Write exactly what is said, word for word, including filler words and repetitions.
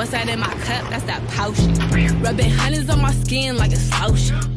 What's that in my cup? That's that potion. Rubbing hundreds on my skin like it's lotion.